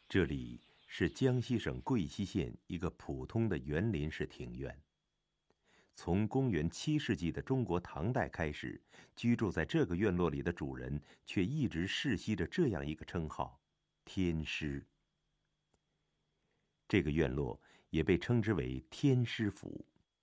这里是江西省贵溪县一个普通的园林式庭院。从公元7世纪的中国唐代开始，居住在这个院落里的主人却一直世袭着这样一个称号——天师。这个院落也被称之为天师府。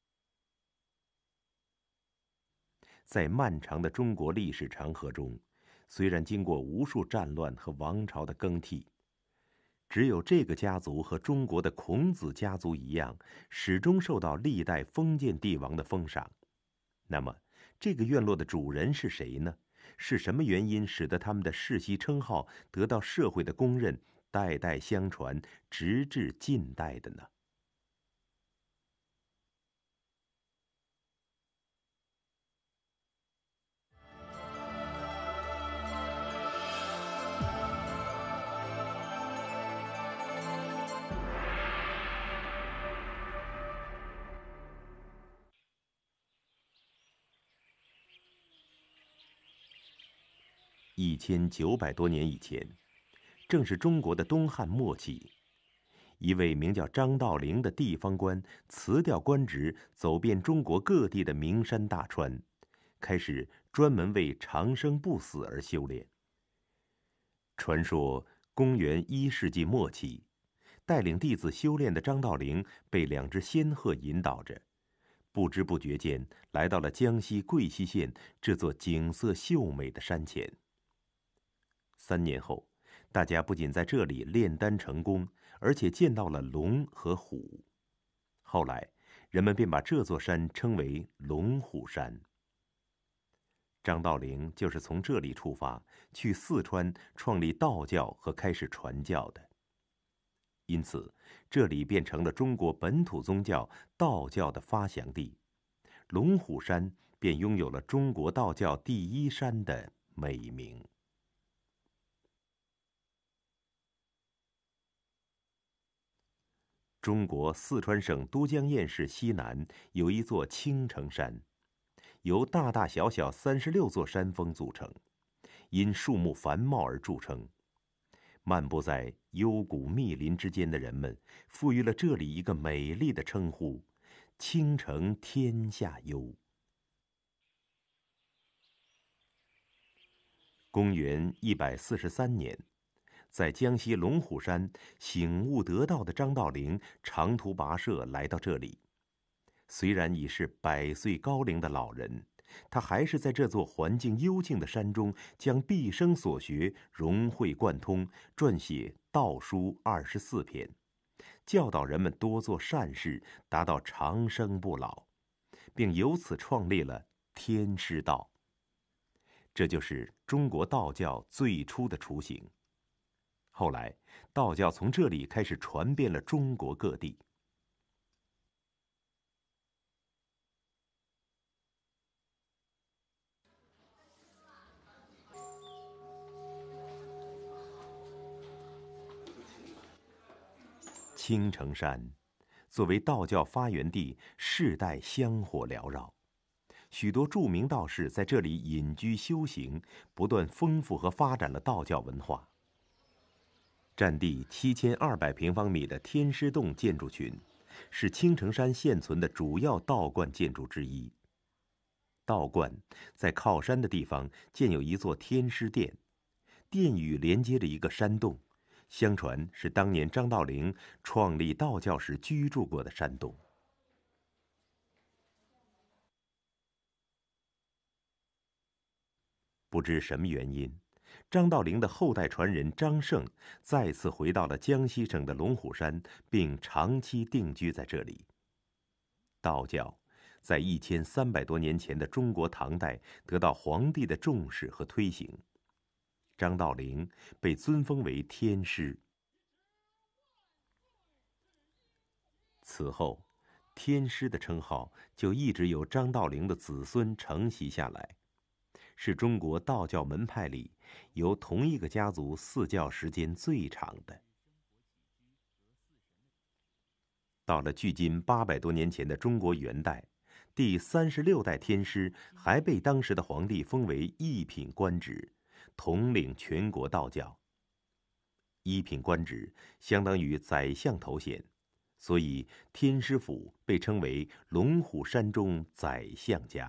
在漫长的中国历史长河中，虽然经过无数战乱和王朝的更替，只有这个家族和中国的孔子家族一样，始终受到历代封建帝王的封赏。那么，这个院落的主人是谁呢？是什么原因使得他们的世袭称号得到社会的公认，代代相传，直至近代的呢？1900多年以前，正是中国的东汉末期，一位名叫张道陵的地方官辞掉官职，走遍中国各地的名山大川，开始专门为长生不死而修炼。传说公元1世纪末期，带领弟子修炼的张道陵被2只仙鹤引导着，不知不觉间来到了江西贵溪县这座景色秀美的山前。3年后，大家不仅在这里炼丹成功，而且见到了龙和虎。后来，人们便把这座山称为龙虎山。张道陵就是从这里出发，去四川创立道教和开始传教的。因此，这里变成了中国本土宗教道教的发祥地，龙虎山便拥有了中国道教第1山的美名。中国四川省都江堰市西南有一座青城山，由大大小小36座山峰组成，因树木繁茂而著称。漫步在幽谷密林之间的人们，赋予了这里一个美丽的称呼——青城天下幽。公元143年，在江西龙虎山醒悟得道的张道陵长途跋涉来到这里。虽然已是100岁高龄的老人，他还是在这座环境幽静的山中，将毕生所学融会贯通，撰写道书24篇，教导人们多做善事，达到长生不老，并由此创立了天师道。这就是中国道教最初的雏形。后来，道教从这里开始传遍了中国各地。青城山作为道教发源地，世代香火缭绕，许多著名道士在这里隐居修行，不断丰富和发展了道教文化。占地7200平方米的天师洞建筑群，是青城山现存的主要道观建筑之一。道观在靠山的地方建有一座天师殿，殿宇连接着一个山洞，相传是当年张道陵创立道教时居住过的山洞。不知什么原因，张道陵的后代传人张胜再次回到了江西省的龙虎山，并长期定居在这里。道教在1300多年前的中国唐代得到皇帝的重视和推行，张道陵被尊封为天师。此后，天师的称号就一直由张道陵的子孙承袭下来，是中国道教门派里由同一个家族祀教时间最长的。到了距今800多年前的中国元代，第36代天师还被当时的皇帝封为一品官职，统领全国道教。 一品官职，相当于宰相头衔，所以天师府被称为龙虎山中宰相家。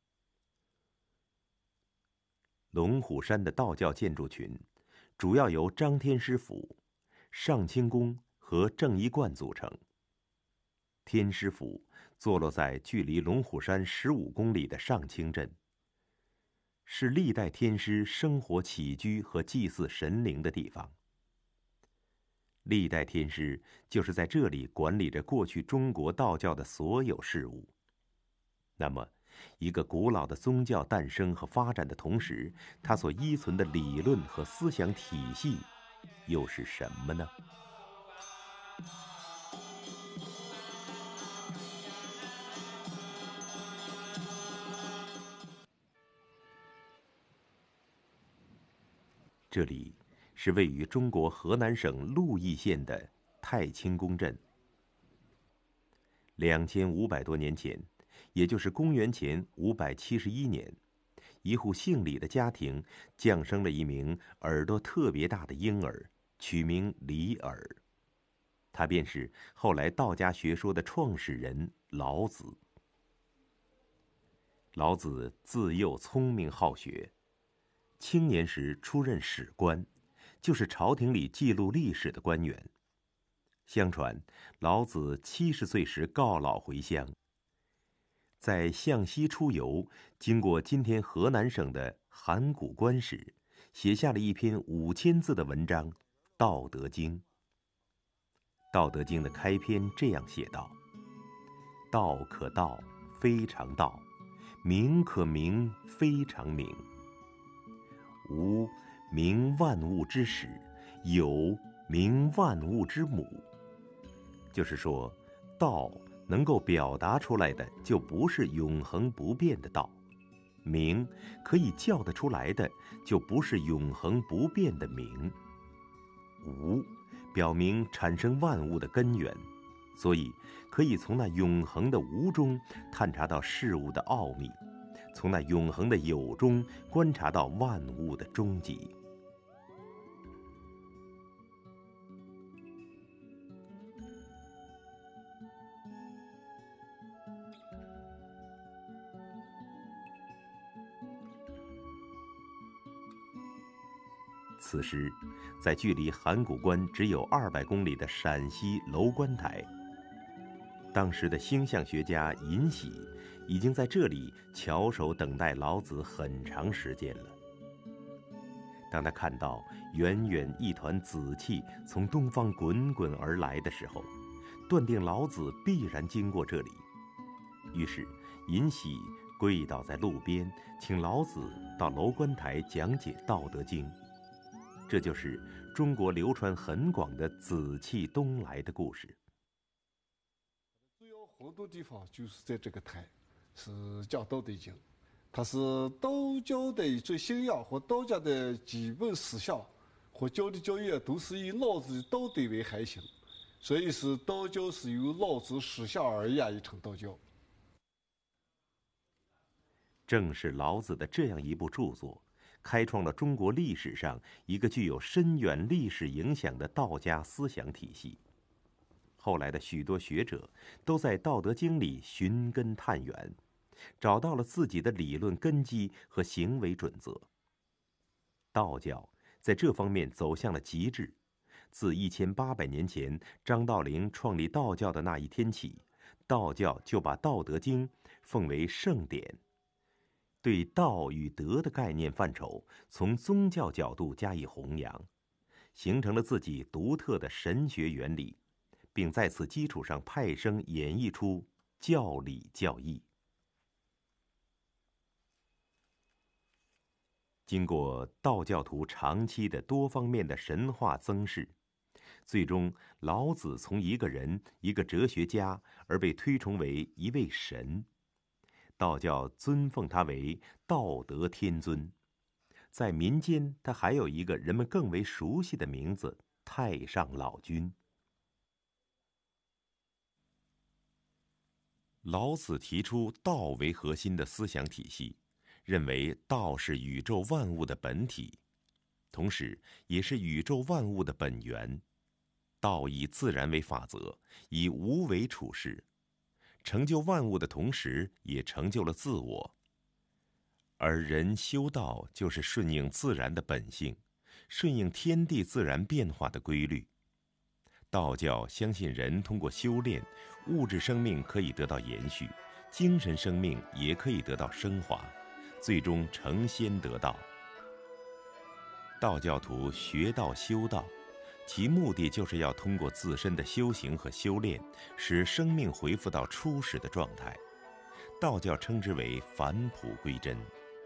龙虎山的道教建筑群，主要由张天师府、上清宫和正一观组成。天师府坐落在距离龙虎山15公里的上清镇，是历代天师生活起居和祭祀神灵的地方。历代天师就是在这里管理着过去中国道教的所有事务。那么，一个古老的宗教诞生和发展的同时，它所依存的理论和思想体系又是什么呢？这里是位于中国河南省鹿邑县的太清宫镇。2500多年前，也就是公元前571年，一户姓李的家庭降生了一名耳朵特别大的婴儿，取名李耳。他便是后来道家学说的创始人老子。老子自幼聪明好学，青年时出任史官，就是朝廷里记录历史的官员。相传，老子70岁时告老回乡，在向西出游，经过今天河南省的函谷关时，写下了一篇5000字的文章《道德经》。《道德经》的开篇这样写道：“道可道，非常道；名可名，非常名。无，名万物之始；有，名万物之母。”就是说，道能够表达出来的，就不是永恒不变的道；名可以叫得出来的，就不是永恒不变的名。无，表明产生万物的根源，所以可以从那永恒的无中探查到事物的奥秘，从那永恒的有中观察到万物的终极。此时，在距离函谷关只有200公里的陕西楼观台，当时的星象学家尹喜已经在这里翘首等待老子很长时间了。当他看到远远一团紫气从东方滚滚而来的时候，断定老子必然经过这里。于是，尹喜跪倒在路边，请老子到楼观台讲解《道德经》。这就是中国流传很广的紫气东来的故事。 主要活动地方就是在这个台，是讲《道德经》，它是道教的最信仰和道家的基本思想和教的教义都是以老子的道德为核心，所以是道教是由老子思想而演绎成道教。 正是老子的这样一部著作，开创了中国历史上一个具有深远历史影响的道家思想体系。后来的许多学者都在《道德经》里寻根探源，找到了自己的理论根基和行为准则。道教在这方面走向了极致。自1800年前张道陵创立道教的那一天起，道教就把《道德经》奉为圣典，对道与德的概念范畴从宗教角度加以弘扬，形成了自己独特的神学原理，并在此基础上派生演绎出教理教义。经过道教徒长期的多方面的神话增饰，最终老子从一个人、一个哲学家而被推崇为一位神。道教尊奉他为道德天尊，在民间他还有一个人们更为熟悉的名字——太上老君。老子提出道为核心的思想体系，认为道是宇宙万物的本体。 同时也是宇宙万物的本源。道以自然为法则，以无为处事，成就万物的同时，也成就了自我。而人修道，就是顺应自然的本性，顺应天地自然变化的规律。道教相信人通过修炼，物质生命可以得到延续，精神生命也可以得到升华，最终成仙得道。道教徒学道修道，其目的就是要通过自身的修行和修炼，使生命恢复到初始的状态。道教称之为返璞归真。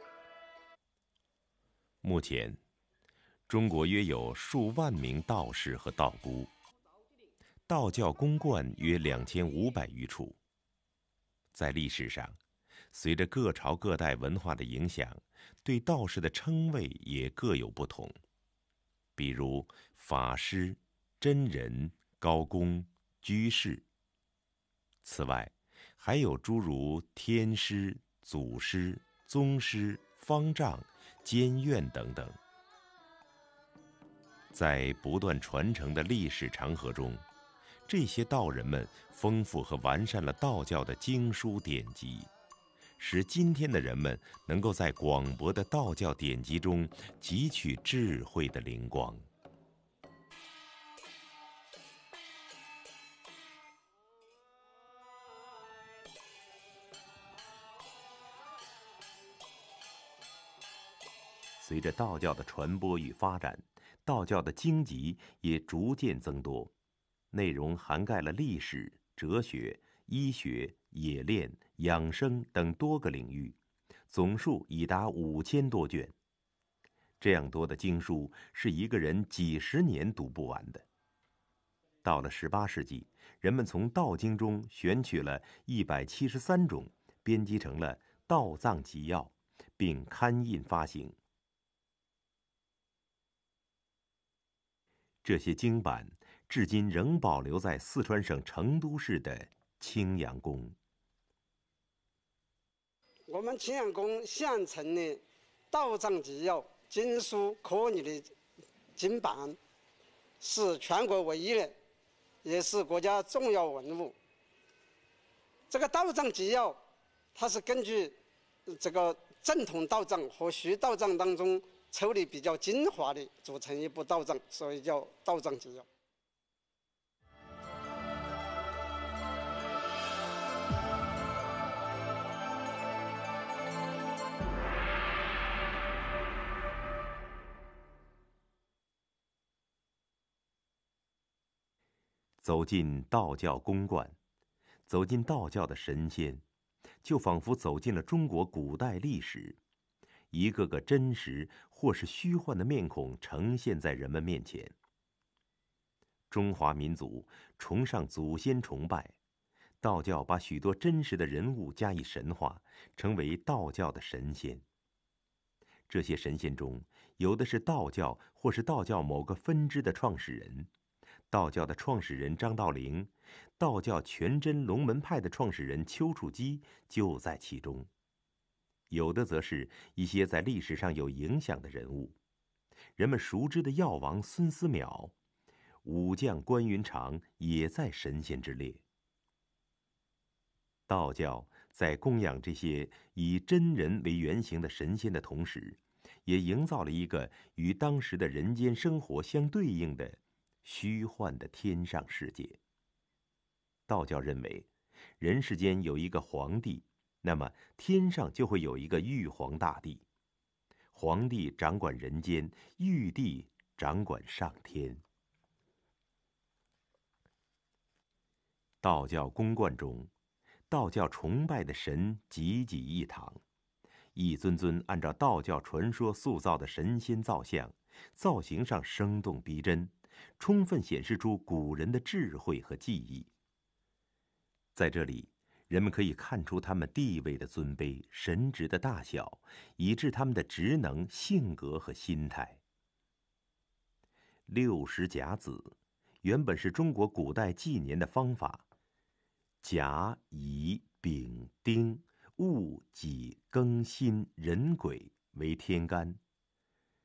目前，中国约有数万名道士和道姑，道教宫观约2500余处。在历史上，随着各朝各代文化的影响，对道士的称谓也各有不同，比如法师、真人、高公、居士。此外，还有诸如天师、祖师、宗师、方丈、监院等等。在不断传承的历史长河中，这些道人们丰富和完善了道教的经书典籍，使今天的人们能够在广博的道教典籍中汲取智慧的灵光。随着道教的传播与发展，道教的经籍也逐渐增多，内容涵盖了历史、哲学、医学、冶炼、养生等多个领域，总数已达5000多卷。这样多的经书是一个人几十年读不完的。到了18世纪，人们从道经中选取了173种，编辑成了《道藏集要》，并刊印发行。这些经版至今仍保留在四川省成都市的青阳宫。 我们青阳宫现存的《道藏集要》经书科例的经版，是全国唯一的，也是国家重要文物。这个《道藏集要》，它是根据这个正统道藏和虚道藏当中抽离比较精华的组成一部道藏，所以叫《道藏集要》。 走进道教宫观，走进道教的神仙，就仿佛走进了中国古代历史，一个个真实或是虚幻的面孔呈现在人们面前。中华民族崇尚祖先崇拜，道教把许多真实的人物加以神化，成为道教的神仙。这些神仙中，有的是道教或是道教某个分支的创始人。道教的创始人张道陵，道教全真龙门派的创始人丘处机就在其中。有的则是一些在历史上有影响的人物，人们熟知的药王孙思邈，武将关云长也在神仙之列。道教在供养这些以真人为原型的神仙的同时，也营造了一个与当时的人间生活相对应的虚幻的天上世界。道教认为，人世间有一个皇帝，那么天上就会有一个玉皇大帝。皇帝掌管人间，玉帝掌管上天。道教宫观中，道教崇拜的神济济一堂，一尊尊按照道教传说塑造的神仙造像，造型上生动逼真，充分显示出古人的智慧和技艺。在这里，人们可以看出他们地位的尊卑、神职的大小，以致他们的职能、性格和心态。60甲子原本是中国古代纪年的方法，甲、乙、丙、丁、戊、己、庚、辛、壬、癸为天干。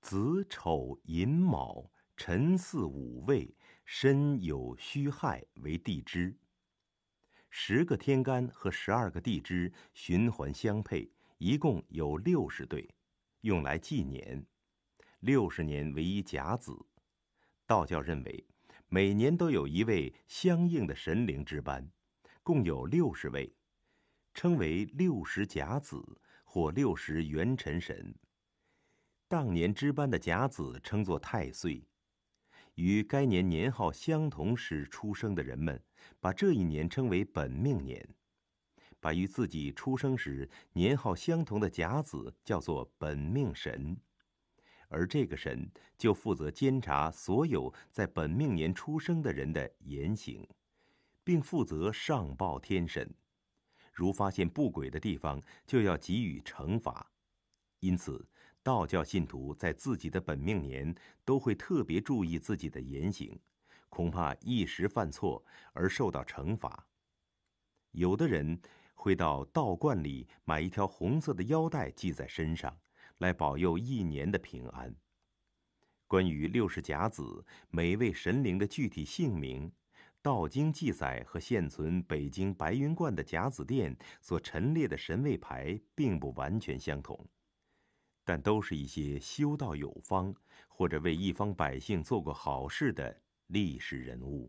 子丑寅卯辰巳午未申酉戌亥为地支。10个天干和12个地支循环相配，一共有60对，用来纪年。60年为一甲子。道教认为，每年都有一位相应的神灵值班，共有60位，称为60甲子或60元辰神。当年值班的甲子称作太岁。与该年年号相同时出生的人们，把这一年称为本命年，把与自己出生时年号相同的甲子叫做本命神，而这个神就负责监察所有在本命年出生的人的言行，并负责上报天神，如发现不轨的地方，就要给予惩罚。因此，道教信徒在自己的本命年都会特别注意自己的言行，恐怕一时犯错而受到惩罚。有的人会到道观里买一条红色的腰带系在身上，来保佑一年的平安。关于60甲子每位神灵的具体姓名，道经记载和现存北京白云观的甲子殿所陈列的神位牌并不完全相同，但都是一些修道有方或者为一方百姓做过好事的历史人物。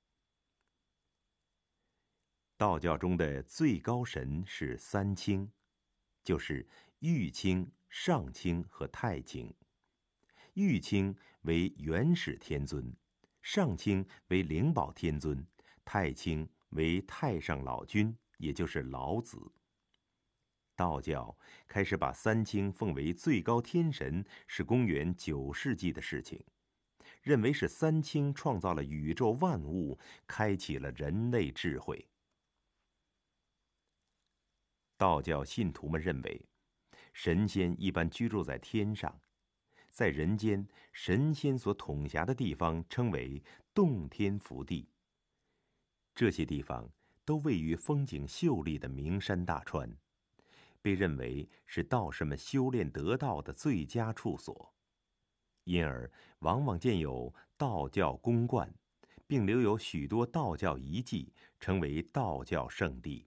道教中的最高神是3清，就是玉清、上清和太清。玉清为元始天尊，上清为灵宝天尊，太清为太上老君，也就是老子。道教开始把3清奉为最高天神是公元9世纪的事情，认为是3清创造了宇宙万物，开启了人类智慧。道教信徒们认为，神仙一般居住在天上，在人间，神仙所统辖的地方称为洞天福地。这些地方都位于风景秀丽的名山大川，被认为是道士们修炼得道的最佳处所，因而往往建有道教宫观，并留有许多道教遗迹，成为道教圣地。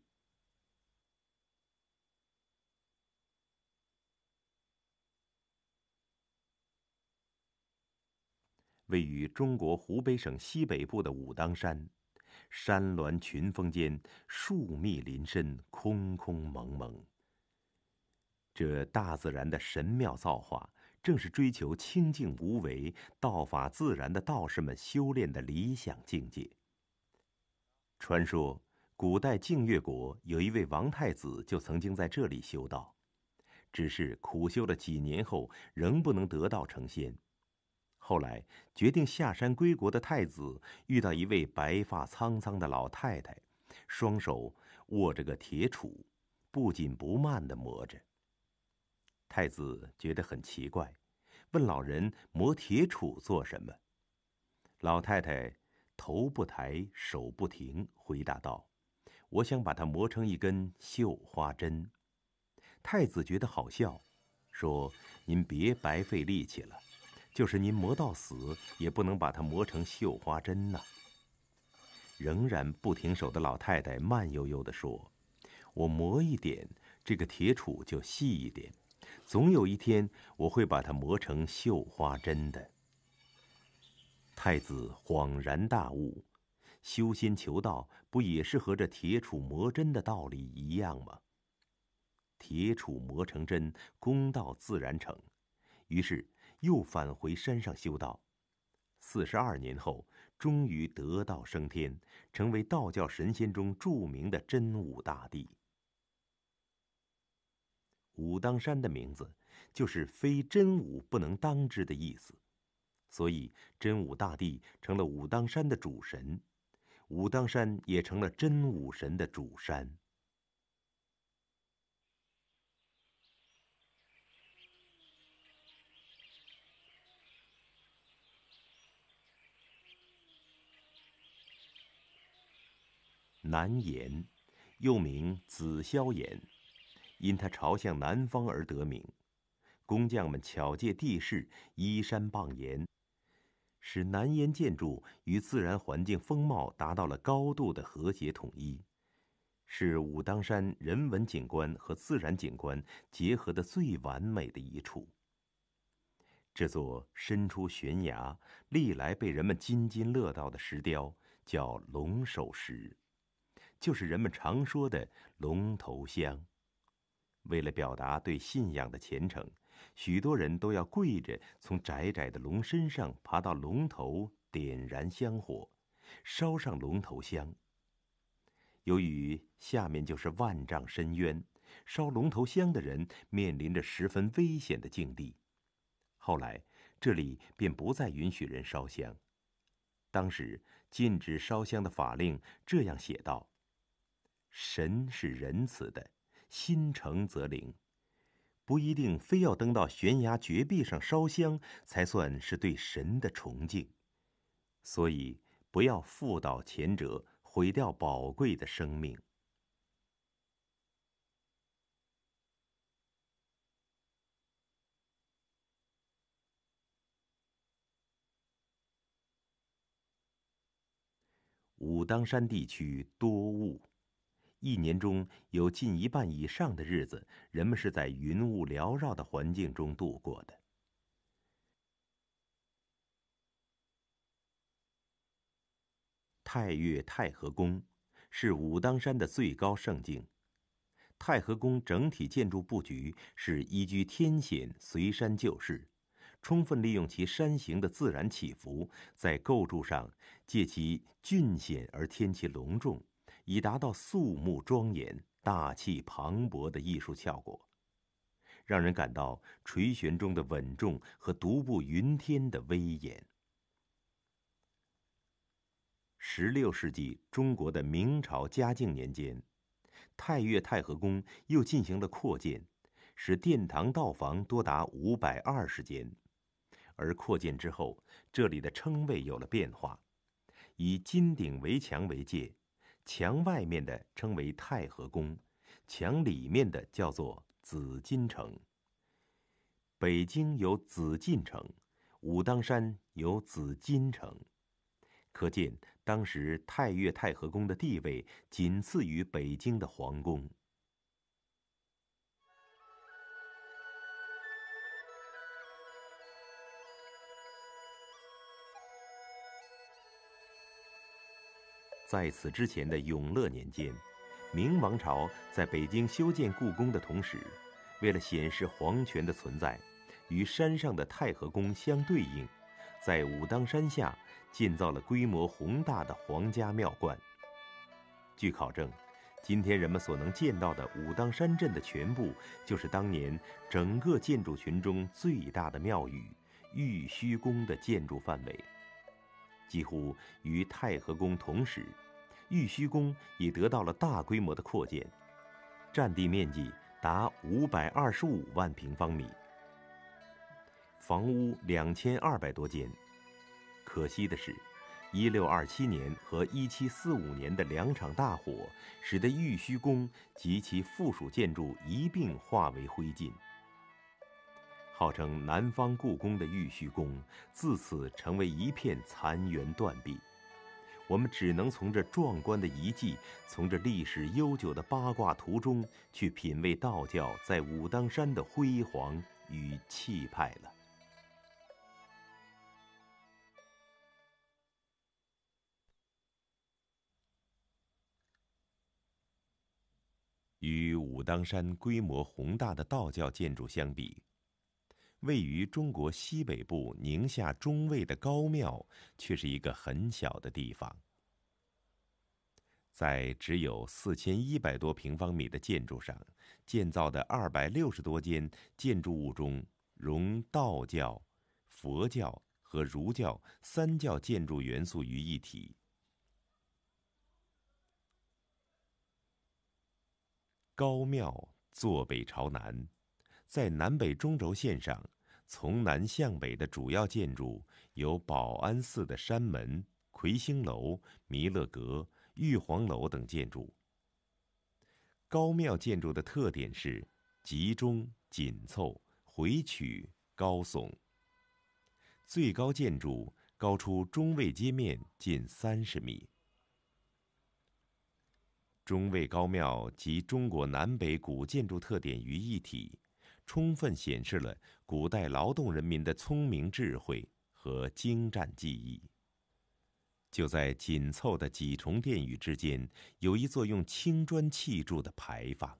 位于中国湖北省西北部的武当山，山峦群峰间，树密林深，空空蒙蒙。这大自然的神妙造化，正是追求清净无为、道法自然的道士们修炼的理想境界。传说，古代净月国有一位王太子，就曾经在这里修道，只是苦修了几年后，仍不能得道成仙。后来决定下山归国的太子遇到一位白发苍苍的老太太，双手握着个铁杵，不紧不慢地磨着。太子觉得很奇怪，问老人磨铁杵做什么。老太太头不抬，手不停，回答道：“我想把它磨成一根绣花针。”太子觉得好笑，说：“您别白费力气了。就是您磨到死，也不能把它磨成绣花针呐。”仍然不停手的老太太慢悠悠地说：“我磨一点，这个铁杵就细一点，总有一天我会把它磨成绣花针的。”太子恍然大悟，修仙求道不也是和这铁杵磨针的道理一样吗？铁杵磨成针，功道自然成。于是又返回山上修道，42年后，终于得道升天，成为道教神仙中著名的真武大帝。武当山的名字就是非真武不能当之的意思，所以真武大帝成了武当山的主神，武当山也成了真武神的主山。南岩，又名紫霄岩，因它朝向南方而得名。 工匠们巧借地势，依山傍岩，使南岩建筑与自然环境风貌达到了高度的和谐统一，是武当山人文景观和自然景观结合的最完美的一处。这座身出悬崖、历来被人们津津乐道的石雕叫龙首石，就是人们常说的龙头香。为了表达对信仰的虔诚，许多人都要跪着从窄窄的龙身上爬到龙头，点燃香火，烧上龙头香。由于下面就是万丈深渊，烧龙头香的人面临着十分危险的境地。后来，这里便不再允许人烧香。当时禁止烧香的法令这样写道：神是仁慈的，心诚则灵，不一定非要登到悬崖绝壁上烧香才算是对神的崇敬。所以不要负蹈前者，毁掉宝贵的生命。武当山地区多雾，一年中有近一半以上的日子，人们是在云雾缭绕的环境中度过的。太岳太和宫是武当山的最高胜境。太和宫整体建筑布局是依据天险，随山就势，充分利用其山形的自然起伏，在构筑上借其峻险而添其隆重，以达到肃穆庄严、大气磅礴的艺术效果，让人感到垂悬中的稳重和独步云天的威严。16世纪中国的明朝嘉靖年间，太岳太和宫又进行了扩建，使殿堂道房多达520间。而扩建之后，这里的称谓有了变化，以金顶围墙为界，墙外面的称为太和宫，墙里面的叫做紫禁城。北京有紫禁城，武当山有紫禁城，可见当时太岳太和宫的地位仅次于北京的皇宫。在此之前的永乐年间，明王朝在北京修建故宫的同时，为了显示皇权的存在，与山上的太和宫相对应，在武当山下建造了规模宏大的皇家庙观。据考证，今天人们所能见到的武当山镇的全部，就是当年整个建筑群中最大的庙宇玉虚宫的建筑范围。几乎与太和宫同时，玉虚宫也得到了大规模的扩建，占地面积达525万平方米，房屋2200多间。可惜的是，1627年和1745年的2场大火，使得玉虚宫及其附属建筑一并化为灰烬。号称南方故宫的玉虚宫，自此成为一片残垣断壁。我们只能从这壮观的遗迹，从这历史悠久的八卦图中，去品味道教在武当山的辉煌与气派了。与武当山规模宏大的道教建筑相比，位于中国西北部宁夏中卫的高庙却是一个很小的地方。在只有4100多平方米的建筑上建造的260多间建筑物中，融道教、佛教和儒教3教建筑元素于一体。高庙坐北朝南，在南北中轴线上，从南向北的主要建筑有保安寺的山门、魁星楼、弥勒阁、玉皇楼等建筑。高庙建筑的特点是集中、紧凑、 回曲高耸，最高建筑高出中卫街面近30米。中卫高庙集中国南北古建筑特点于一体，充分显示了古代劳动人民的聪明智慧和精湛技艺。就在紧凑的几重殿宇之间，有一座用青砖砌筑的牌坊。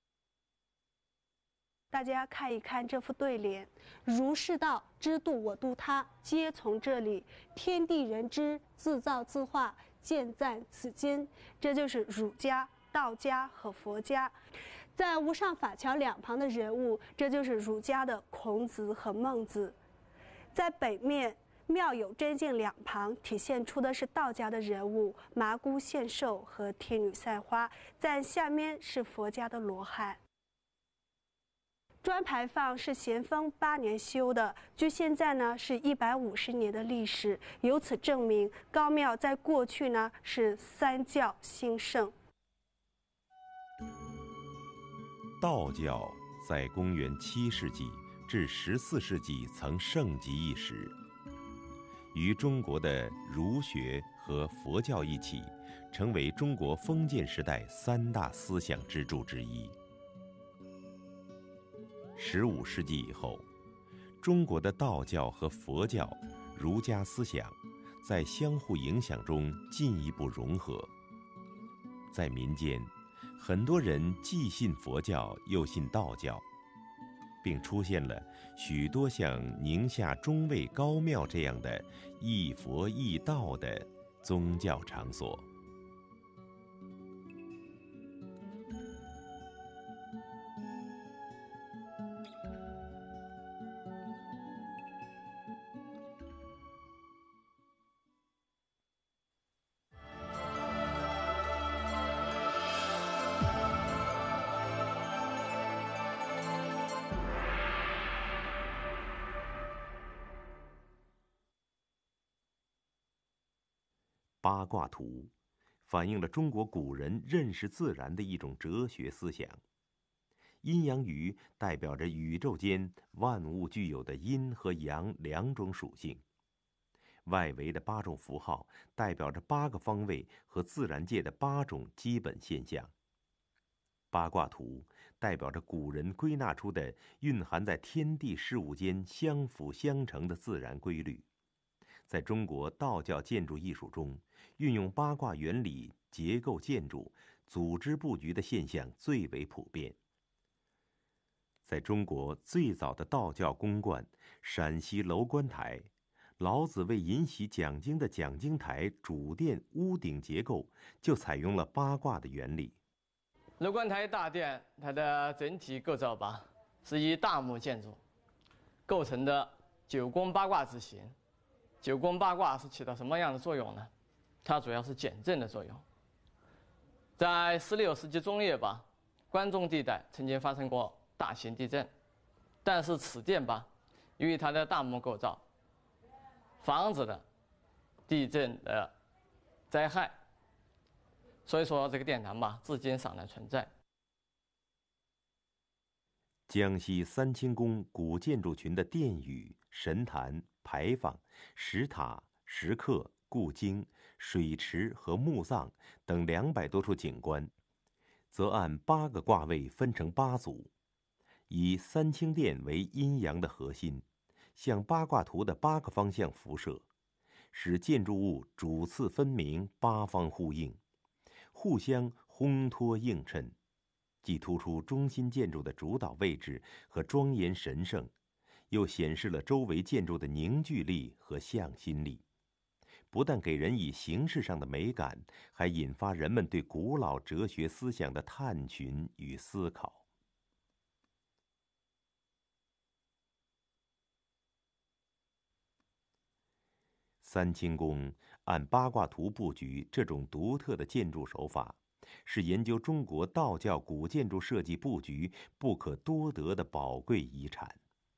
大家看一看这副对联：儒释道，知度我度他，皆从这里。天地人之，自造自化，建赞此间。这就是儒家、道家和佛家。在无上法桥两旁的人物，这就是儒家的孔子和孟子。在北面庙有真境两旁，体现出的是道家的人物麻姑献寿和天女散花。在下面是佛家的罗汉。砖牌坊是咸丰8年修的，距现在呢是150年的历史，由此证明高庙在过去呢是三教兴盛。 道教在公元7世纪至14世纪曾盛极一时，与中国的儒学和佛教一起，成为中国封建时代3大思想支柱之一。15世纪以后，中国的道教和佛教、儒家思想在相互影响中进一步融合。在民间，很多人既信佛教又信道教，并出现了许多像宁夏中卫高庙这样的一佛一道的宗教场所。八卦图反映了中国古人认识自然的一种哲学思想。阴阳鱼代表着宇宙间万物具有的阴和阳2种属性，外围的8种符号代表着8个方位和自然界的8种基本现象。八卦图代表着古人归纳出的蕴含在天地事物间相辅相成的自然规律。在中国道教建筑艺术中，运用八卦原理结构建筑、组织布局的现象最为普遍。在中国最早的道教宫观陕西楼观台，老子为引喜讲经的讲经台主殿屋顶结构就采用了八卦的原理。 楼观台大殿它的整体构造吧，是以大木建筑构成的9宫八卦之形。9宫八卦是起到什么样的作用呢？它主要是减震的作用。在16世纪中叶吧，关中地带曾经发生过大型地震，但是此殿吧，由于它的大木构造，防止了地震的灾害，所以说这个殿堂吧，至今尚在存在。 江西三清宫古建筑群的殿宇、神坛、牌坊、石塔、石刻、故经、水池和墓葬等200多处景观，则按8个卦位分成8组，以三清殿为阴阳的核心，向八卦图的8个方向辐射，使建筑物主次分明，8方呼应，互相烘托映衬，既突出中心建筑的主导位置和庄严神圣，又显示了周围建筑的凝聚力和向心力，不但给人以形式上的美感，还引发人们对古老哲学思想的探寻与思考。三清宫按八卦图布局这种独特的建筑手法，是研究中国道教古建筑设计布局不可多得的宝贵遗产。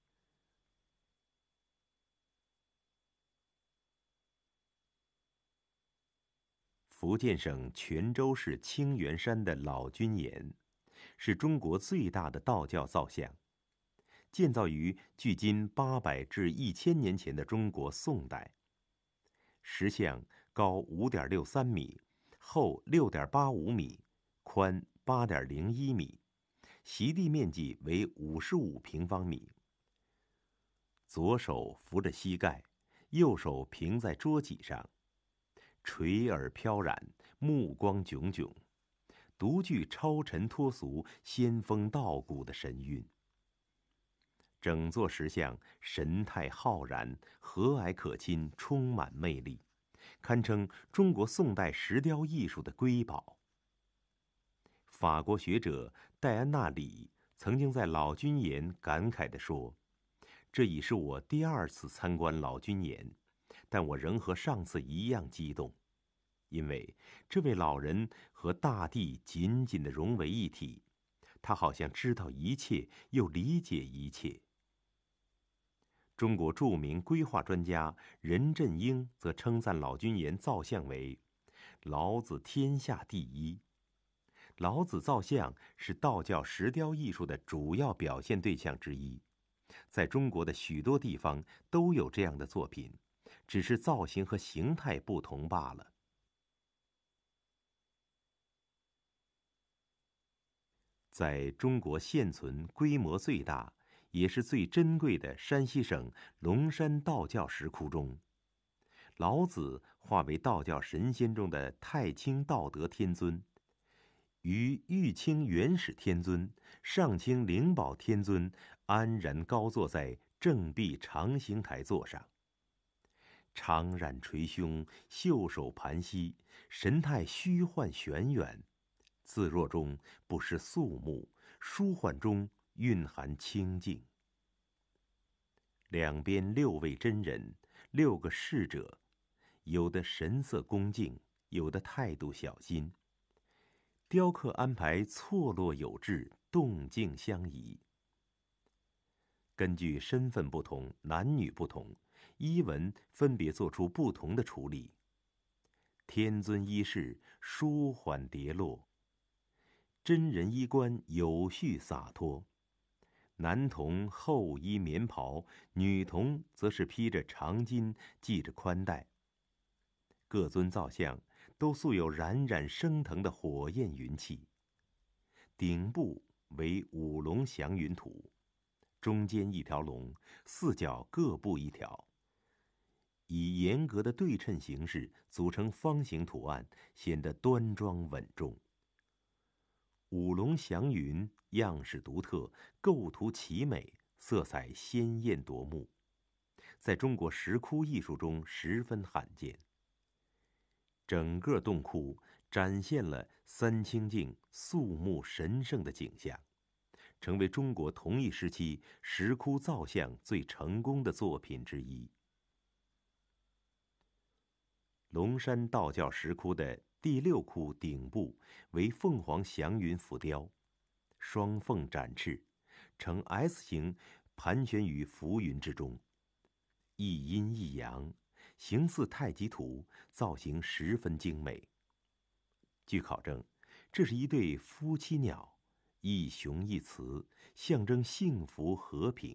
福建省泉州市清源山的老君岩，是中国最大的道教造像。 建造于距今800至1000年前的中国宋代。石像高5.63米，厚6.85米，宽8.01米，席地面积为55平方米。左手扶着膝盖，右手平在桌脊上，垂耳飘然，目光炯炯，独具超尘脱俗、仙风道骨的神韵。整座石像神态浩然，和蔼可亲，充满魅力，堪称中国宋代石雕艺术的瑰宝。法国学者戴安娜·里曾经在老君岩感慨地说：“这已是我第2次参观老君岩，但我仍和上次一样激动，因为这位老人和大地紧紧地融为一体，他好像知道一切，又理解一切。”中国著名规划专家任振英则称赞老君岩造像为“老子天下第一”。老子造像是道教石雕艺术的主要表现对象之一，在中国的许多地方都有这样的作品，只是造型和形态不同罢了。在中国现存规模最大也是最珍贵的山西省龙山道教石窟中，老子化为道教神仙中的太清道德天尊，与玉清元始天尊、上清灵宝天尊安然高坐在正壁长形台座上，长髯垂胸，袖手盘膝，神态虚幻玄远，自若中不失肃穆，舒缓中蕴含清静。两边6位真人，6个侍者，有的神色恭敬，有的态度小心。雕刻安排错落有致，动静相宜。根据身份不同、男女不同，衣纹分别做出不同的处理。天尊衣饰舒缓叠落，真人衣冠有序洒脱。男童厚衣棉袍，女童则是披着长巾，系着宽带。各尊造像都素有冉冉升腾的火焰云气。顶部为5龙祥云图，中间一条龙，4角各布一条，以严格的对称形式组成方形图案，显得端庄稳重。5龙祥云样式独特，构图奇美，色彩鲜艳夺目，在中国石窟艺术中十分罕见。整个洞窟展现了三清净、肃穆神圣的景象，成为中国同一时期石窟造像最成功的作品之一。龙山道教石窟的第6窟顶部为凤凰祥云浮雕，双凤展翅，呈 S 形盘旋于浮云之中，一阴一阳，形似太极图，造型十分精美。据考证，这是一对夫妻鸟，一雄一雌，象征幸福和平。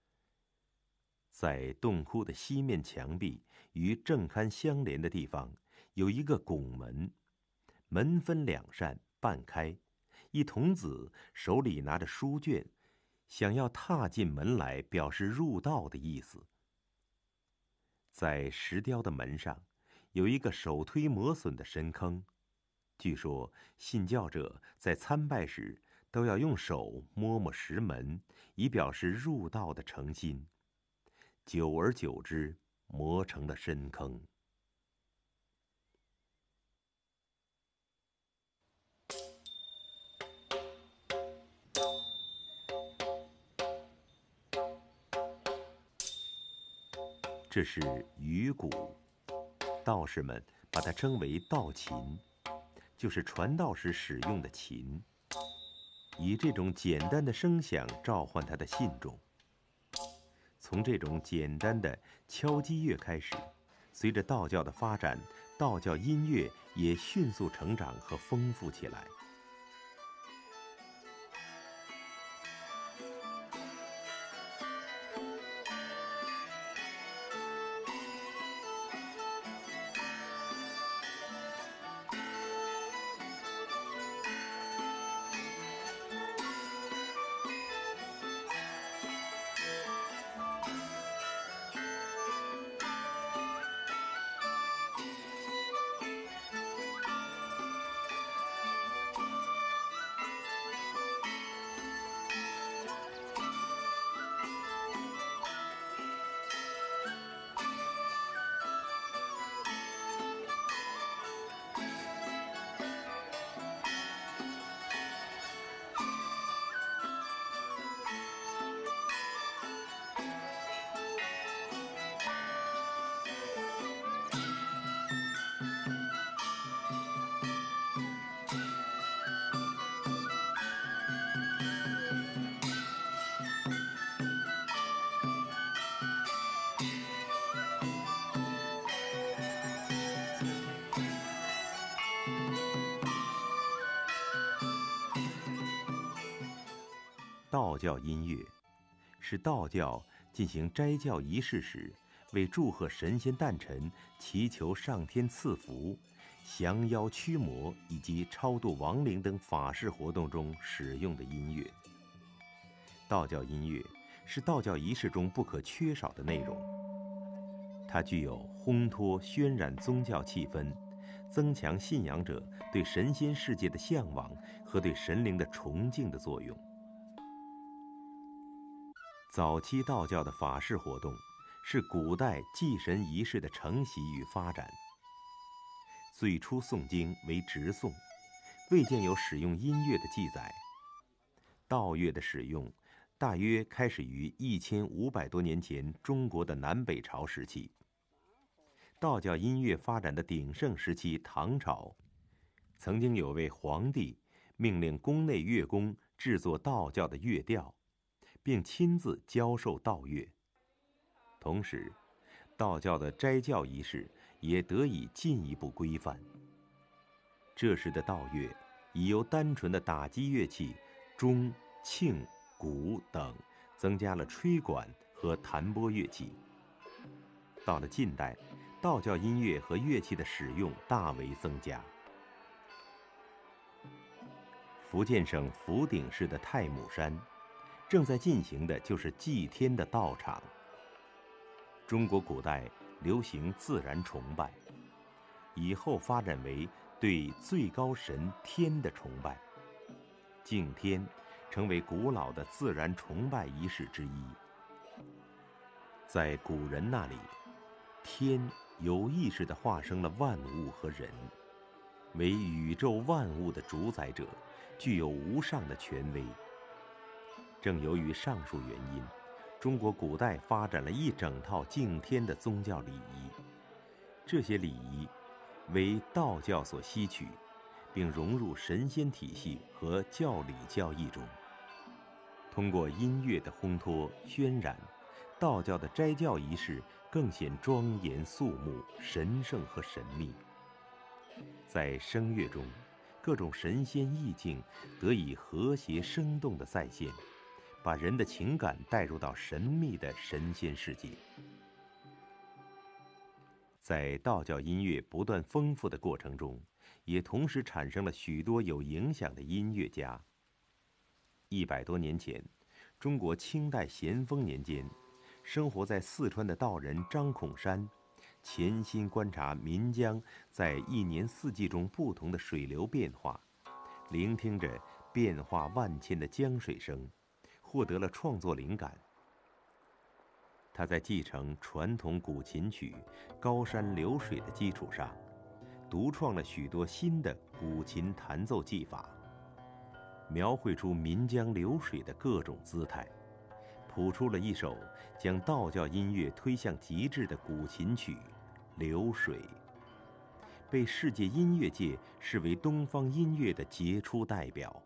在洞窟的西面墙壁与正龛相连的地方，有一个拱门，门分2扇，半开。一童子手里拿着书卷，想要踏进门来，表示入道的意思。在石雕的门上，有一个手推磨损的深坑。据说信教者在参拜时都要用手摸摸石门，以表示入道的诚心。久而久之，磨成了深坑。这是鱼鼓，道士们把它称为道琴，就是传道时使用的琴，以这种简单的声响召唤他的信众。从这种简单的敲击乐开始，随着道教的发展，道教音乐也迅速成长和丰富起来。 道教音乐，是道教进行斋教仪式时，为祝贺神仙诞辰、祈求上天赐福、降妖驱魔以及超度亡灵等法事活动中使用的音乐。道教音乐是道教仪式中不可缺少的内容，它具有烘托、渲染宗教气氛，增强信仰者对神仙世界的向往和对神灵的崇敬的作用。早期道教的法事活动是古代祭神仪式的承袭与发展。最初诵经为直诵，未见有使用音乐的记载。道乐的使用大约开始于1500多年前中国的南北朝时期。道教音乐发展的鼎盛时期唐朝，曾经有位皇帝命令宫内乐工制作道教的乐调，并亲自教授道乐。同时，道教的斋教仪式也得以进一步规范。这时的道乐已由单纯的打击乐器钟、磬、鼓等，增加了吹管和弹拨乐器。到了近代，道教音乐和乐器的使用大为增加。福建省福鼎市的太姥山，正在进行的就是祭天的道场。中国古代流行自然崇拜，以后发展为对最高神天的崇拜。敬天成为古老的自然崇拜仪式之一。在古人那里，天有意识地化生了万物和人，为宇宙万物的主宰者，具有无上的权威。正由于上述原因，中国古代发展了一整套敬天的宗教礼仪，这些礼仪为道教所吸取，并融入神仙体系和教理教义中。通过音乐的烘托渲染，道教的斋教仪式更显庄严肃穆、神圣和神秘。在声乐中，各种神仙意境得以和谐生动地再现，把人的情感带入到神秘的神仙世界。在道教音乐不断丰富的过程中，也同时产生了许多有影响的音乐家。100多年前，中国清代咸丰年间，生活在四川的道人张孔山，潜心观察岷江在一年四季中不同的水流变化，聆听着变化万千的江水声，获得了创作灵感。他在继承传统古琴曲《高山流水》的基础上，独创了许多新的古琴弹奏技法，描绘出岷江流水的各种姿态，谱出了一首将道教音乐推向极致的古琴曲《流水》，被世界音乐界视为东方音乐的杰出代表。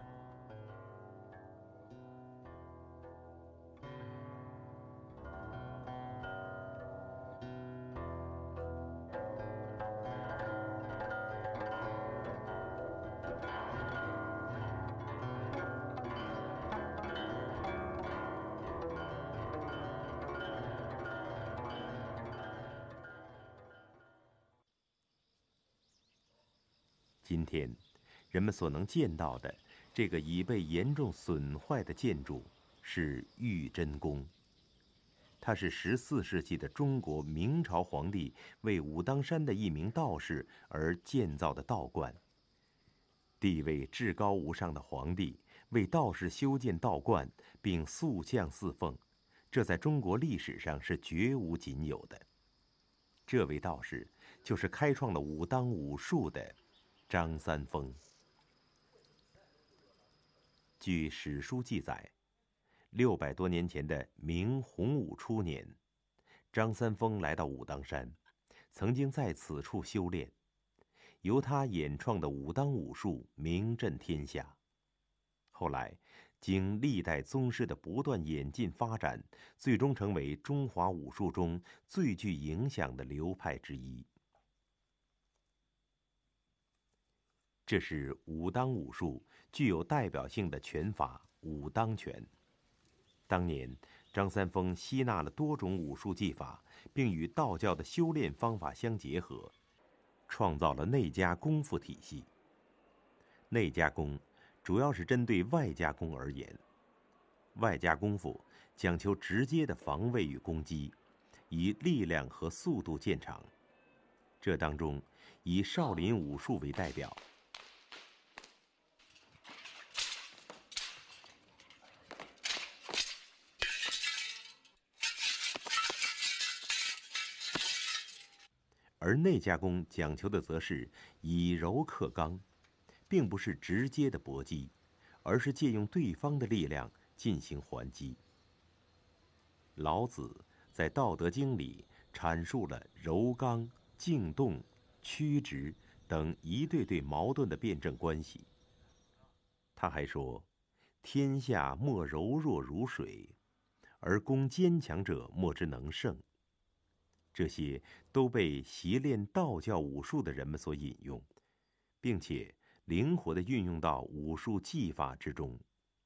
今天，人们所能见到的这个已被严重损坏的建筑是玉真宫。它是14世纪的中国明朝皇帝为武当山的一名道士而建造的道观。地位至高无上的皇帝为道士修建道观，并塑像侍奉，这在中国历史上是绝无仅有的。这位道士就是开创了武当武术的张三丰。据史书记载，600多年前的明洪武初年，张三丰来到武当山，曾经在此处修炼。由他演创的武当武术名震天下。后来，经历代宗师的不断演进发展，最终成为中华武术中最具影响的流派之一。 这是武当武术具有代表性的拳法武当拳。当年张三丰吸纳了多种武术技法，并与道教的修炼方法相结合，创造了内家功夫体系。内家功主要是针对外家功而言，外家功夫讲求直接的防卫与攻击，以力量和速度见长。这当中以少林武术为代表。而内家功讲求的则是以柔克刚，并不是直接的搏击，而是借用对方的力量进行还击。老子在《道德经》里阐述了柔刚、静动、曲直等一对对矛盾的辩证关系。他还说：“天下莫柔弱如水，而攻坚强者莫之能胜。”这些都被习练道教武术的人们所引用，并且灵活地运用到武术技法之中。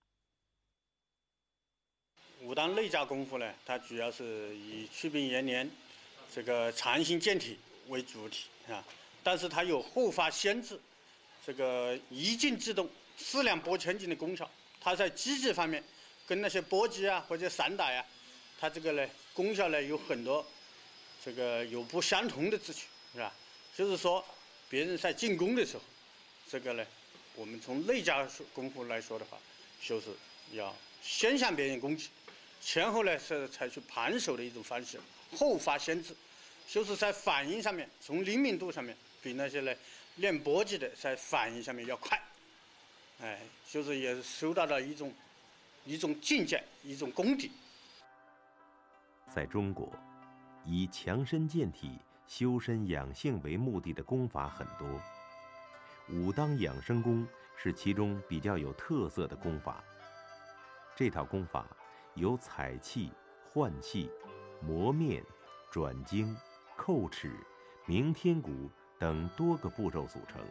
武当内家功夫呢，它主要是以祛病延年、这个长行健体为主体啊，但是它有后发先至、这个一静制动、四两拨千斤的功效。它在机制方面，跟那些搏击啊或者散打呀，它这个呢功效呢有很多。这个有不相同的之处，是吧？就是说，别人在进攻的时候，这个呢，我们从内家功夫来说的话，就是要先向别人攻击，前后呢是采取盘手的一种方式，后发先至，就是在反应上面，从灵敏度上面，比那些呢练搏击的在反应上面要快，哎，就是也收到了一种境界，一种功底。 在中国，以强身健体、修身养性为目的的功法很多，武当养生功是其中比较有特色的功法。这套功法由采气、换气、磨面、转经、叩齿、鸣天鼓等多个步骤组成。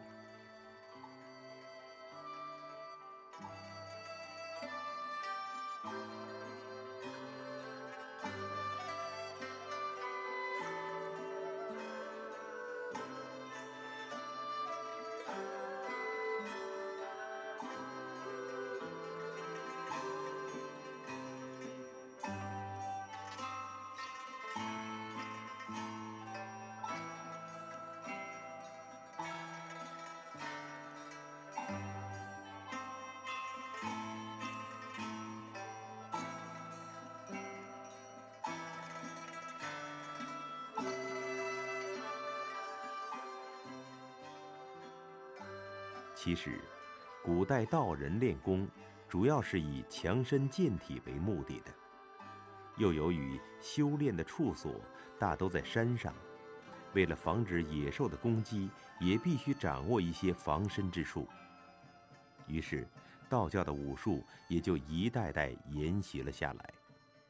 其实，古代道人练功主要是以强身健体为目的的，又由于修炼的处所大都在山上，为了防止野兽的攻击，也必须掌握一些防身之术。于是，道教的武术也就一代代沿袭了下来。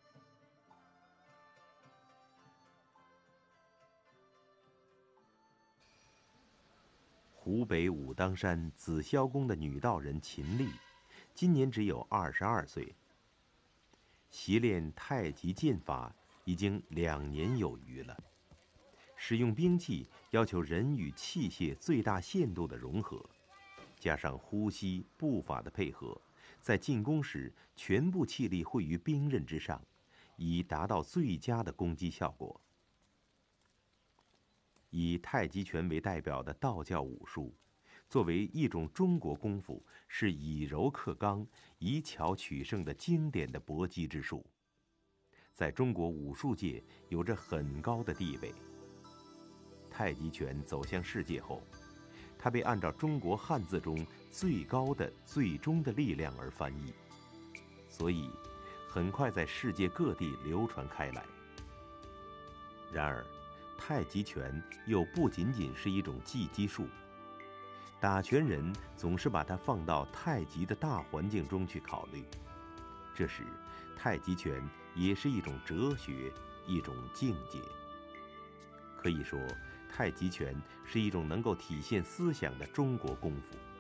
湖北武当山紫霄宫的女道人秦丽，今年只有22岁。习练太极剑法已经2年有余了。使用兵器要求人与器械最大限度的融合，加上呼吸、步法的配合，在进攻时全部气力汇于兵刃之上，以达到最佳的攻击效果。以太极拳为代表的道教武术，作为一种中国功夫，是以柔克刚、以巧取胜的经典的搏击之术，在中国武术界有着很高的地位。太极拳走向世界后，它被按照中国汉字中最高的、最终的力量而翻译，所以很快在世界各地流传开来。然而，太极拳又不仅仅是一种技击术，打拳人总是把它放到太极的大环境中去考虑。这时，太极拳也是一种哲学，一种境界。可以说，太极拳是一种能够体现思想的中国功夫。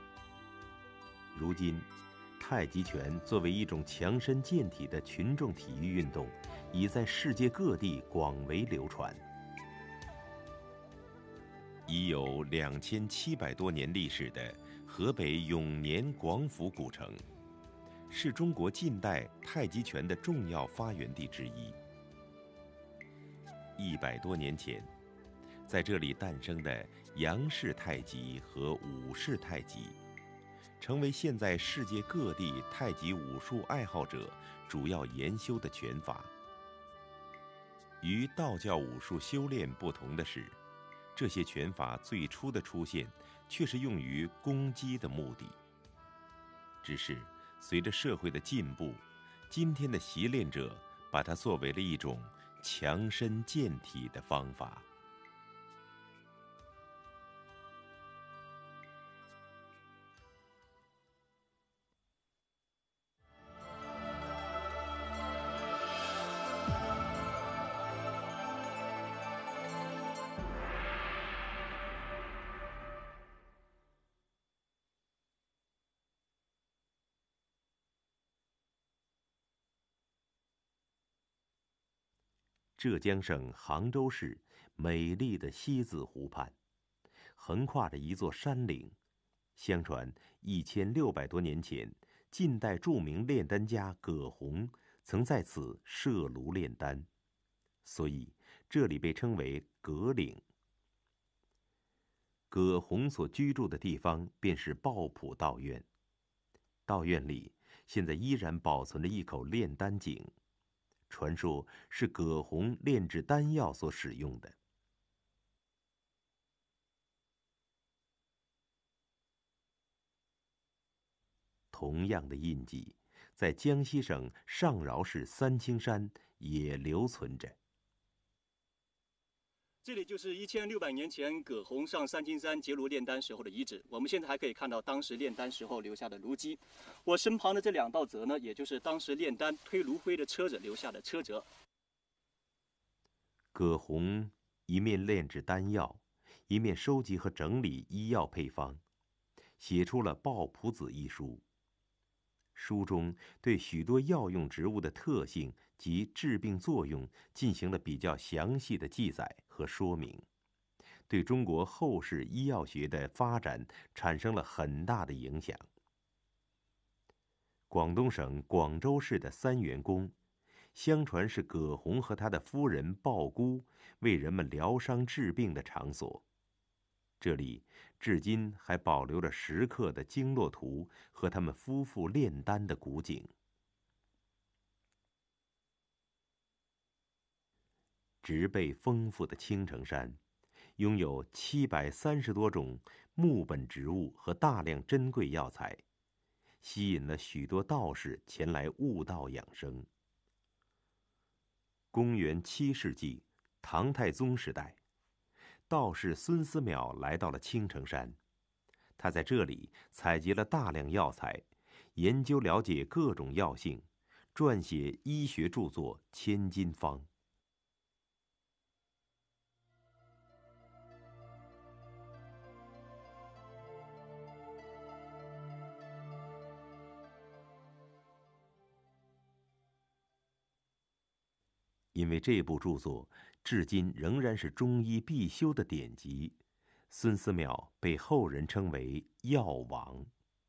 如今，太极拳作为一种强身健体的群众体育运动，已在世界各地广为流传。已有2700多年历史的河北永年广府古城，是中国近代太极拳的重要发源地之一。100多年前，在这里诞生的杨氏太极和武氏太极，成为现在世界各地太极武术爱好者主要研修的拳法。与道教武术修炼不同的是，这些拳法最初的出现却是用于攻击的目的。只是随着社会的进步，今天的习练者把它作为了一种强身健体的方法。浙江省杭州市美丽的西子湖畔，横跨着一座山岭。相传1600多年前，近代著名炼丹家葛洪曾在此设炉炼丹，所以这里被称为葛岭。葛洪所居住的地方便是抱朴道院，道院里现在依然保存着一口炼丹井，传说是葛洪炼制丹药所使用的。同样的印记，在江西省上饶市三清山也留存着。 这里就是1600年前葛洪上三清山结炉炼丹时候的遗址。我们现在还可以看到当时炼丹时候留下的炉基。我身旁的这2道辙呢，也就是当时炼丹推炉灰的车子留下的车辙。 葛洪一面炼制丹药，一面收集和整理医药配方，写出了《抱朴子》一书。书中对许多药用植物的特性及治病作用进行了比较详细的记载和说明，对中国后世医药学的发展产生了很大的影响。广东省广州市的三元宫，相传是葛洪和他的夫人鲍姑为人们疗伤治病的场所。这里至今还保留着石刻的经络图和他们夫妇炼丹的古景。植被丰富的青城山，拥有730多种木本植物和大量珍贵药材，吸引了许多道士前来悟道养生。公元7世纪，唐太宗时代，道士孙思邈来到了青城山，他在这里采集了大量药材，研究了解各种药性，撰写医学著作《千金方》。因为这部著作至今仍然是中医必修的典籍，孙思邈被后人称为药王。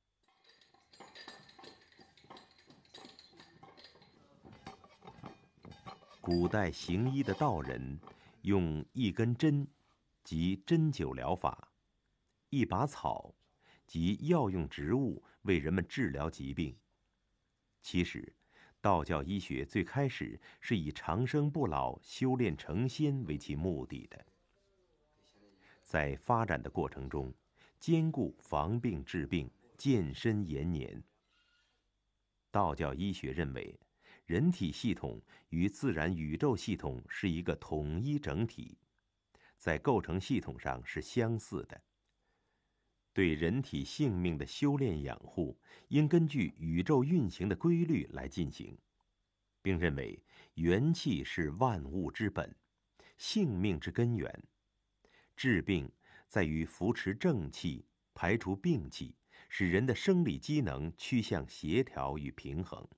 古代行医的道人用一根针即针灸疗法，一把草即药用植物为人们治疗疾病。其实道教医学最开始是以长生不老、修炼成仙为其目的的。在发展的过程中，兼顾防病治病、健身延年。道教医学认为，人体系统与自然宇宙系统是一个统一整体，在构成系统上是相似的。对人体性命的修炼养护，应根据宇宙运行的规律来进行，并认为元气是万物之本，性命之根源。治病在于扶持正气，排除病气， 使人的生理机能趋向协调与平衡。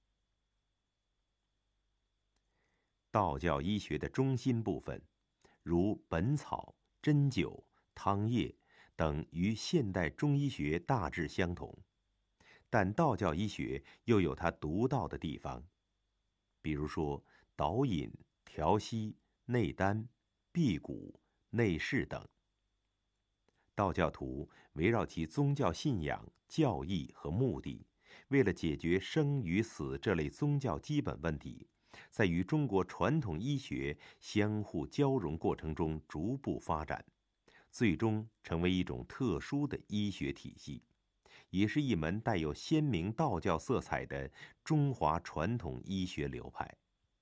道教医学的中心部分，如本草、针灸、汤液等，与现代中医学大致相同，但道教医学又有它独到的地方，比如说导引、调息、内丹、辟谷、内视等。道教徒围绕其宗教信仰、教义和目的，为了解决生与死这类宗教基本问题，在与中国传统医学相互交融过程中逐步发展，最终成为一种特殊的医学体系，也是一门带有鲜明道教色彩的中华传统医学流派。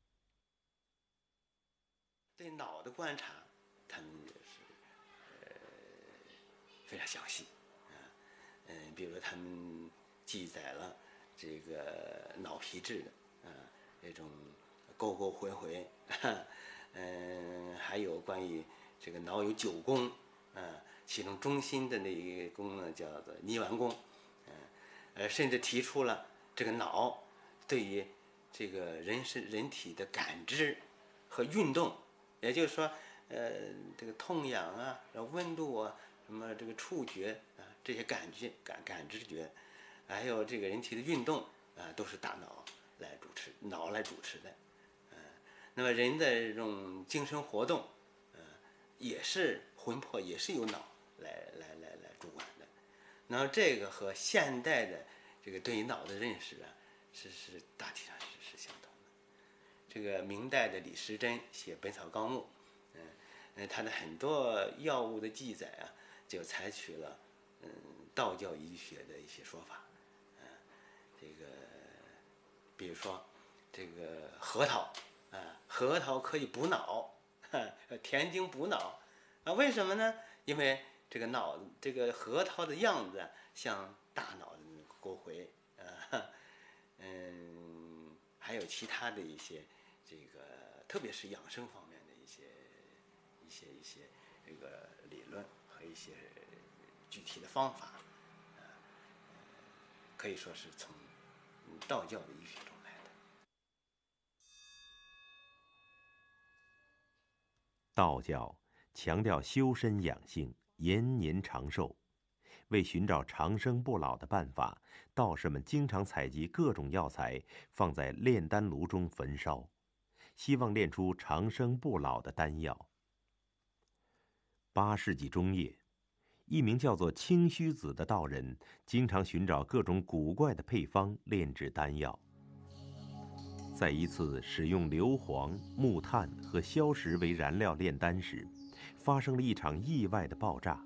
对脑的观察，他们也是非常详细比如他们记载了这个脑皮质的这种沟沟回回，还有关于这个脑有9宫其中中心的那一个宫呢叫做泥丸宫，甚至提出了这个脑对于这个人体的感知和运动，也就是说这个痛痒啊，然后温度啊，什么这个触觉这些感知觉，还有这个人体的运动都是大脑来主持的。那么人的这种精神活动也是魂魄也是由脑来主管的。然后这个和现代的这个对于脑的认识是大体上是相同的。这个明代的李时珍写《本草纲目》，他的很多药物的记载就采取了道教医学的一些说法，这个比如说这个核桃核桃可以补脑，填精补脑为什么呢？因为这个核桃的样子像大脑的那个沟回还有其他的一些这个，特别是养生方面的一些这个理论和一些具体的方法，可以说是从道教的医学中来的。 道教强调修身养性、延年长寿。为寻找长生不老的办法，道士们经常采集各种药材，放在炼丹炉中焚烧，希望炼出长生不老的丹药。8世纪中叶，一名叫做清虚子的道人，经常寻找各种古怪的配方炼制丹药。在一次使用硫磺、木炭和硝石为燃料炼丹时，发生了一场意外的爆炸。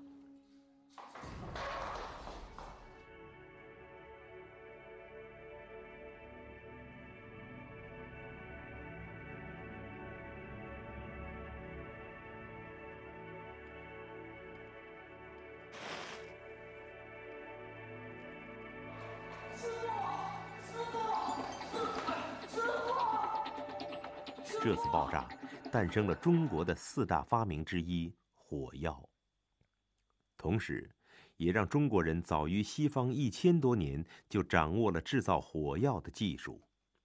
这次爆炸诞生了中国的4大发明之一——火药，同时也让中国人早于西方1000多年就掌握了制造火药的技术。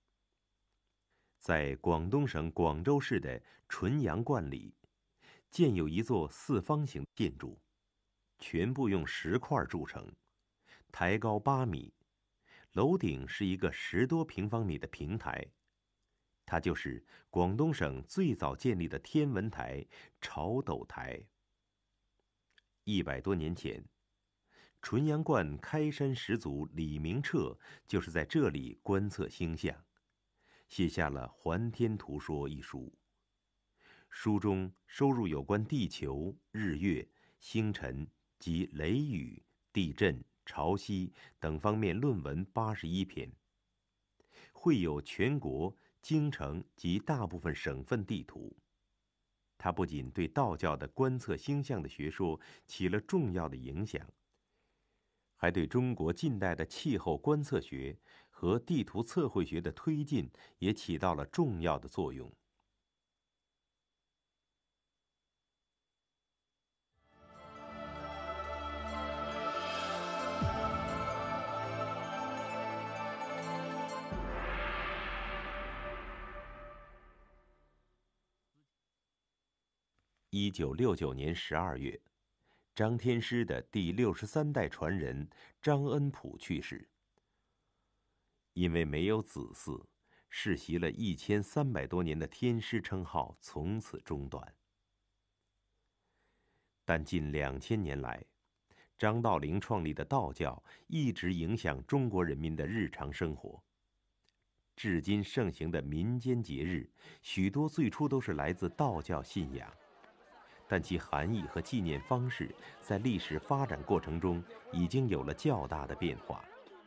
在广东省广州市的纯阳观里，建有一座4方形建筑，全部用石块筑成，台高8米，楼顶是一个10多平方米的平台。它就是广东省最早建立的天文台——潮斗台。100多年前，纯阳观开山始祖李明彻就是在这里观测星象，写下了《还天图说》一书。书中收入有关地球、日月、星辰及雷雨、地震、潮汐等方面论文81篇，绘有全国、京城及大部分省份地图。它不仅对道教的观测星象的学说起了重要的影响，还对中国近代的气候观测学和地图测绘学的推进也起到了重要的作用。 1969年12月，张天师的第63代传人张恩溥去世。因为没有子嗣，世袭了1300多年的天师称号从此中断。但近2000年来，张道陵创立的道教一直影响中国人民的日常生活。至今盛行的民间节日，许多最初都是来自道教信仰，但其含义和纪念方式在历史发展过程中已经有了较大的变化。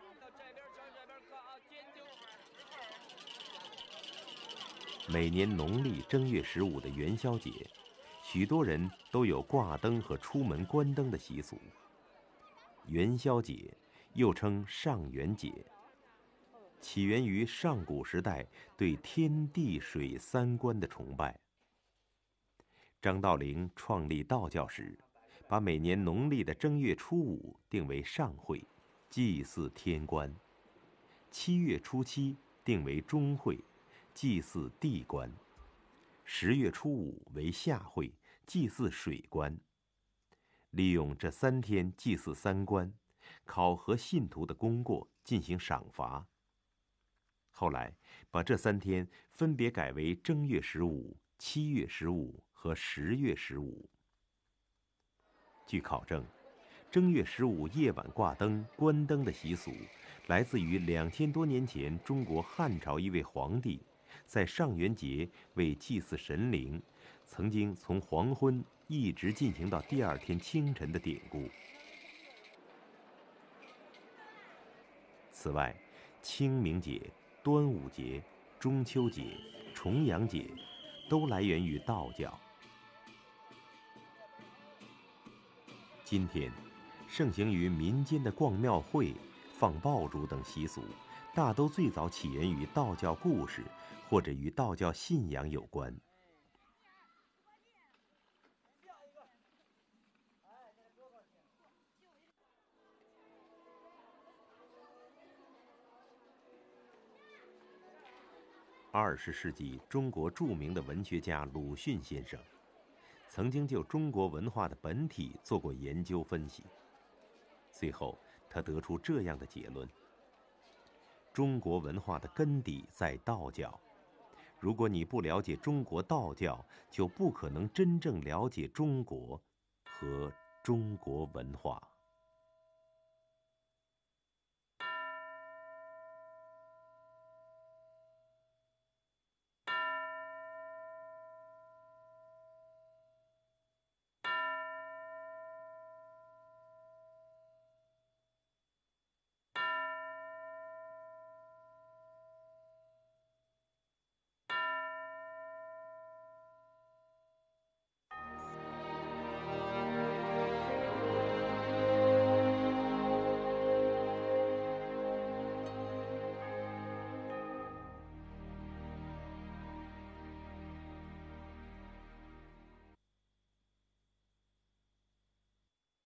每年农历正月15的元宵节，许多人都有挂灯和出门关灯的习俗。元宵节又称上元节，起源于上古时代对天地水三官的崇拜。张道陵创立道教时，把每年农历的正月初5定为上会，祭祀天官；7月初7定为中会，祭祀地官；10月初5为下会，祭祀水官。利用这3天祭祀三官，考核信徒的功过，进行赏罚。后来把这3天分别改为正月15、7月15和10月15。据考证，正月15夜晚挂灯、关灯的习俗，来自于2000多年前中国汉朝一位皇帝在上元节为祭祀神灵，曾经从黄昏一直进行到第2天清晨的典故。此外，清明节、端午节、中秋节、重阳节都来源于道教。今天，盛行于民间的逛庙会、放爆竹等习俗，大都最早起源于道教故事，或者与道教信仰有关。20世纪中国著名的文学家鲁迅先生，曾经就中国文化的本体做过研究分析。最后，他得出这样的结论：中国文化的根底在道教。如果你不了解中国道教，就不可能真正了解中国和中国文化。